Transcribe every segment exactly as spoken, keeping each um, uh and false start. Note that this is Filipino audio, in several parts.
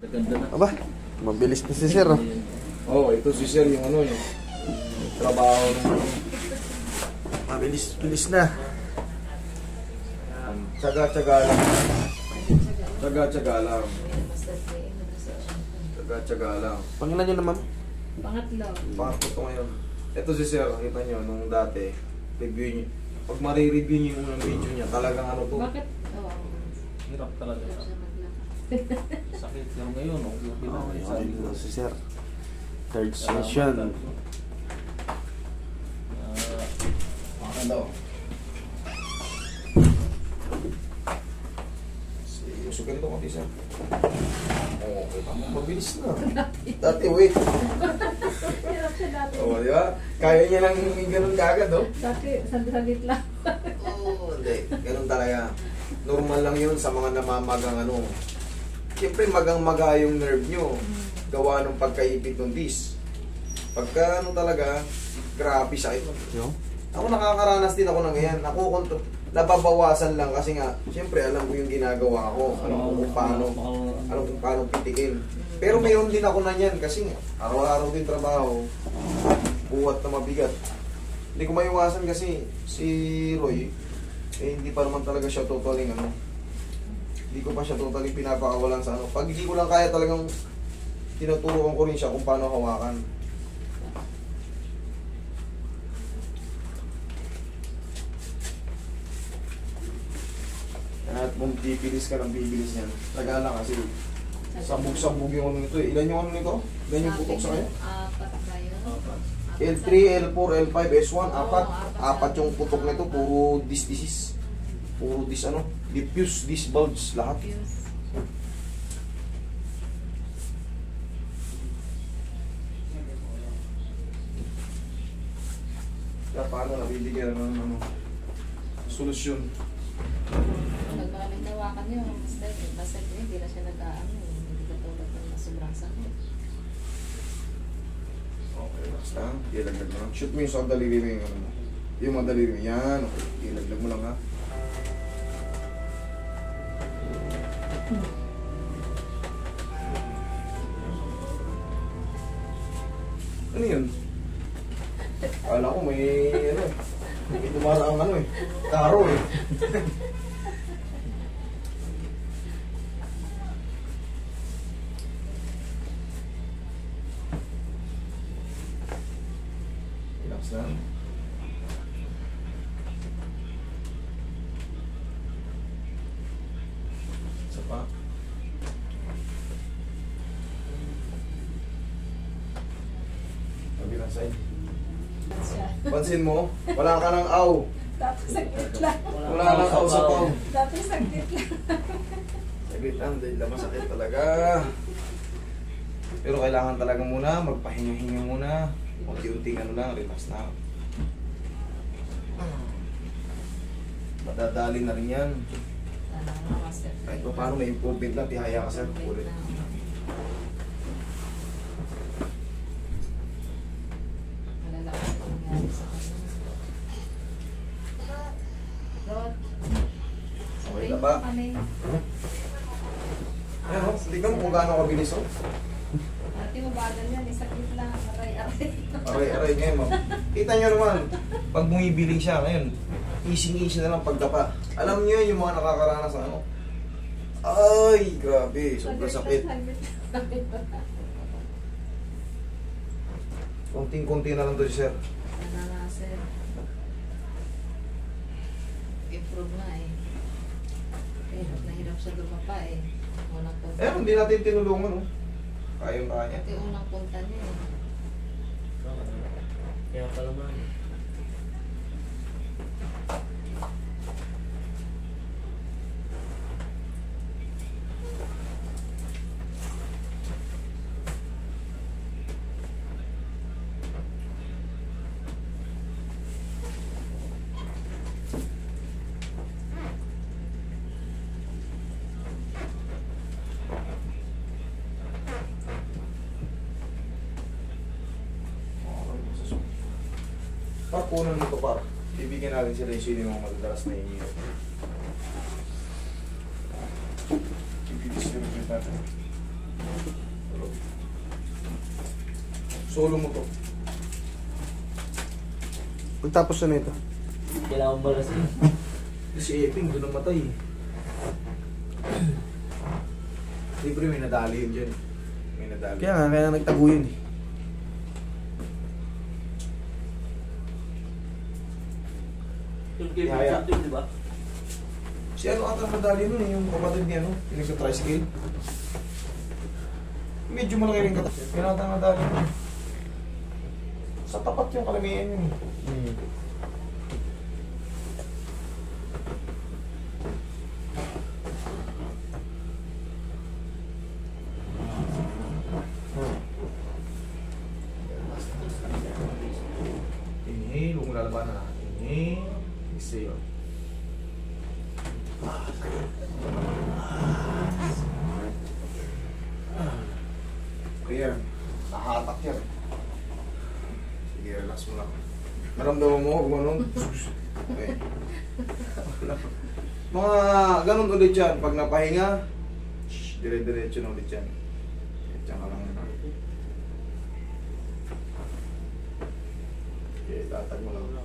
Aba, mabilis na si sir. Oh, oh ito si sir yung ano yung trabaho ng mabilis, bilis na. Tsaga-tsaga lang. Tsaga-tsaga lang. Tsaga-tsaga lang. Pangilan nyo naman? Pangatlo. Pangatlo to ngayon. Ito si sir, kita nyo, nung dati, review nyo. Pag ma-review nyo yung unang video niya, talagang ano to. Bakit? Oo. Hirap talaga. Sakit yung ngayon. Okay na. Okay, okay na si sir. Third session. Ano daw? Seryoso ganito konti sir. Oo, okay. Mabilis na. Dati, wait. Hirap siya dati. Oo, di ba? Kaya niya lang yung ganun kagad, oh. Dati, saglit lang. Oo, hindi. Ganun talaga. Normal lang yun sa mga namamagang ano. Siyempre, magang-maga yung nerve nyo. Gawa ng pagkaipit ng disc. Pagka ano talaga, grabe sakit. Yo? Ako nakakaranas din ako ng ganyan. Nakukontrol. Nababawasan lang kasi nga, siyempre alam ko yung ginagawa ko. Alam ko kung paano, alam kung paano pitikin. Pero mayroon din ako na yan kasi nga, araw-araw din trabaho. Buhat na mabigat. Hindi ko maiwasan kasi si Roy, eh hindi pa naman talaga siya totally ano. Hindi ko pa siya totally pinapakawalan sa ano. Pag hindi ko lang kaya talagang tinuturuan ko rin siya kung paano hawakan. At kung bibilis ka ng bibilis niyan, taga lang kasi sabog-sabog yung ano nito eh. Ilan yung ano nito? Ilan yung putok sa kanya? Apat ba yun? L three, L four, L five, S one, apat. Apat yung putok nito, puro disc disease. Puro disc ano, diffuse disc bulge lahat. Kaya paano nabibigyan ng ano, solusyon. Pag maraming nawakan yun, basta, basta hindi na siya nag-aano. Hindi katulad ng sobrang sakit. Okay, basta. Ilaglag mo lang. Shoot mo yung sa daliri mo yung ano mo. Yung mga daliri mo. Yan. Okay. Ilaglag mo lang ha. Ano yun? Akala ko may ano eh. May dumaraang ano eh. Taro eh. Relax lang. Isa pa. Kabilang side. Pansin mo, wala ka ng aw. Dati saglit lang. Wala ka ng aw sa pao. Dati saglit lang. Saglit lang, dahil lang masakit talaga. Pero kailangan talaga muna, magpahinga-hinga muna. Unti-unting ano lang, relax na. Madadali na rin yan. Kahit pa paano may improvement lang, tihaya ka sir. Ulit. Okay na ba? Ayan o, tignan mo kung gaano kabilis o. Dati mabagal yan, isaklit lang. Aray-aray. Aray-aray ngayon ma'am. Kita nyo naman, pag bumibiling siya ngayon, easy-easy na lang pagdapa. Alam nyo yung mga nakakaranas ng ano. Ay, grabe, sobrang sakit. Konting-konti na lang to sir. Ano na, sir? Improve na eh. Hirap na hirap siya lumapa eh. Unang punta. Eh, hindi natin tinulungan oh. Kayang-kaya. Ito yung unang punta niya eh. Kaya pala man. Par, kunan mo ito par. Bibigyan natin sila yung sino yung mga madadalas na hihirap. Ibilis nyo rin natin. Solo mo to. Pagtapos na nito. Kailangan balas eh. Si Eping, doon namatay. Libre may nadali yun dyan. May nadali. Kaya nga, kaya nagtago yun eh. Yung game Yaya. yeah, di ba? Si ano ata nadali nun eh, yung kapatid niya, no? Yung nagsa-tricycle. Medyo malaki rin kapatid. Kaya ata nadali nun. Sa tapat yung kalamihan yun eh. Hmm. Inhale, huwag mo lalabanan na. Inhale, exhale. Clear. Nahatak yan. Sige, relax mo lang. Naramdaman mo, huwag mo nun. Okay. Mga ganun ulit yan. Pag napahinga, shh, dire-diretso na ulit yan. Diyan ka lang. Okay, tatag mo lang.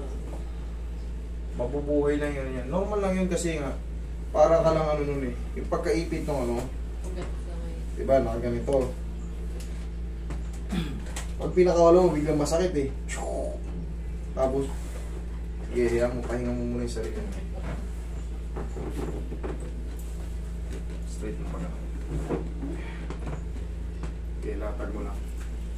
Mabubuhay lang yun yan. Normal lang yun kasi nga, para ka lang ano nun eh. Yung pagkaipit ng ano, Ugat sa may. diba, nakaganito. Pag pinakawala mo, biglang masakit eh. Tapos, sige, hayaan mo, pahinga mo muna yung sarili mo. Straight mo pa na. Okay, latag mo lang.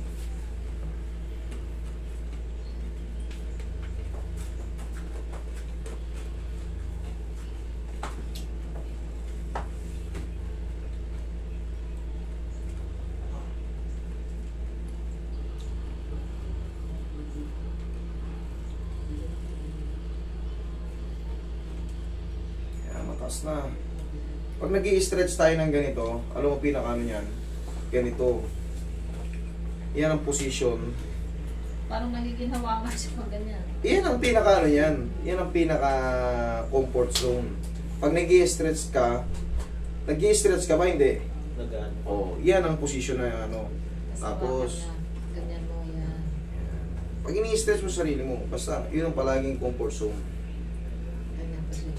Mataas na. Pag nag-i-stretch tayo ng ganito, alam mo pinaka ano yan? Ganito. Yan ang position. Parang nagiging hawakan siya pag ganyan. Yan ang pinaka ano yan. Yan ang pinaka comfort zone. Pag nag-i-stretch ka, nag-i-stretch ka ba? Hindi. Nagaan. Oh, yan ang position na ano. Tapos, ganyan mo yan. pag ini-stretch mo sarili mo, basta yun ang palaging comfort zone. Ganyan position.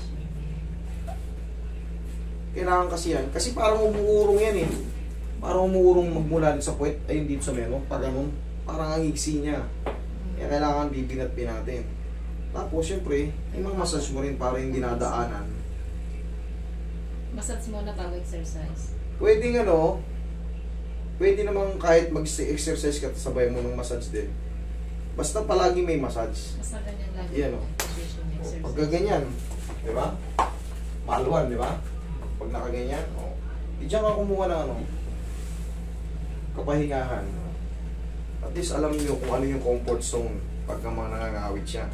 Kailangan kasi yan. Kasi parang umuurong yan eh. Parang umuurong magmula din sa puwet, ayun dito sa meno, pag ganun. Parang ang iksi niya. Kaya kailangan bibinat-pin natin. Tapos, syempre, yung mga massage mo rin para yung dinadaanan. Massage muna bago exercise. Pwede nga no, pwede namang kahit mag-exercise ka, sabay mo ng massage din. Basta palagi may massage. Basta ganyan lagi. Yan, oh. Position exercise. Pagka ganyan, di ba? Maluan, di ba? Pag nakaganyan, oh. Di dyan ka kumuha ng ano, kapahingahan. At least alam niyo kung ano yung comfort zone pagka mga nangangawit siya.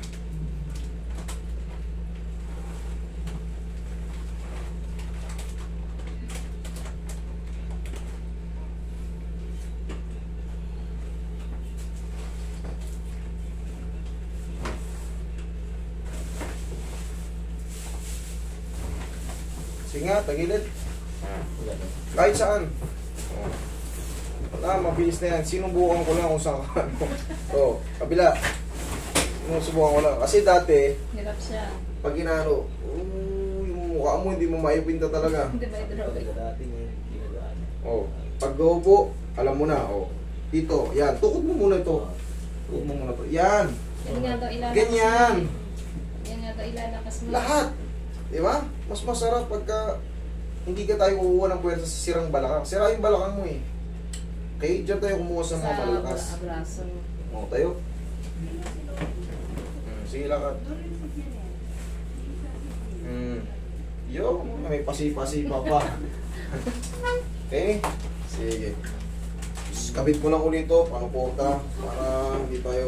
Sige nga, tagilid. Kahit saan. Oh. Wala, mabilis na yan. Sinubukan ko lang kung saan ka. So, kabila. Sinusubukan ko lang. Kasi dati, Hirap siya. pag inaano, uh, yung mukha mo, hindi mo maipinta talaga. Hindi ba i-drawing? Dati ngayon, ginagaan. Oh, pag gaupo, alam mo na. Oh, dito, yan. Tukod mo muna ito. Tukod mo muna ito. Yan. Yan nga daw ilalakas Ganyan. mo. Yan nga daw ilalakas mo. Lahat. Di ba? Mas masarap pagka hindi ka tayo kukuha ng puwersa sa sirang balakang. Sira yung balakang mo eh. Okay, dyan tayo kumuha sa mga malalakas. Sa abraso. O, tayo. Hmm, sige, lakad. Hmm. Yo, may pasi-pasi pa pa. Okay? Sige. Kabit mo lang ulit ito, panuporta, para hindi tayo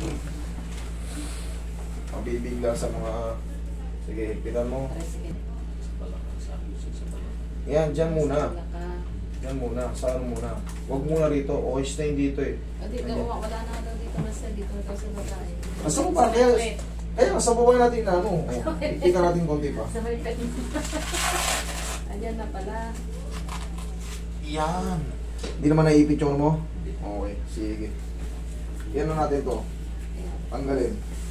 mabibigla sa mga... Sige, higpitan mo. Tara, sige. Sa balakang, sa akin, sa balakang. Yan, dyan muna. Wala ka. Yan muna, saan muna. Huwag muna rito, okay stay dito eh. O, dito, Ganyan. wala na daw dito master. Dito daw sa babae. Nasa baba, kaya... Kaya, sa baba natin na ano. Oh, higpitan natin konti pa. Sa may pet. Ayan na pala. Yan. Hindi naman naiipit yung ano mo? Okay, sige. Yan na natin to. Ayan. Tanggalin.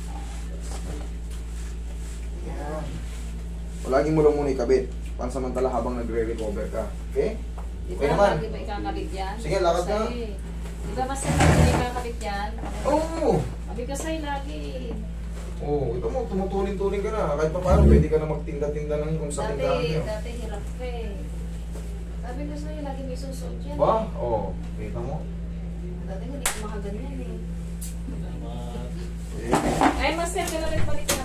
Yan. O, lagi mo lang muna ikabit. Pansamantala habang nagre-recover ka. Okay? Di Okay ba naman. lagi ba ikakabit yan? Sige, lakad ka. Kasi, di ba mas lagi ikakabit yan? Oo! Oh, Sabi ko sa'yo lagi. oh, ito mo, tumutunin-tunin ka na. Kahit pa paano, pwede ka na magtinda-tinda ng kung sa tindahan Dati, niyo. dati hirap ka eh. Sabi ko sa'yo lagi may susuot yan. Ba? Oo. Oh, kita mo? Dati hindi ko makaganyan eh. Salamat. Eh, Ay, master, kailan rin balik ka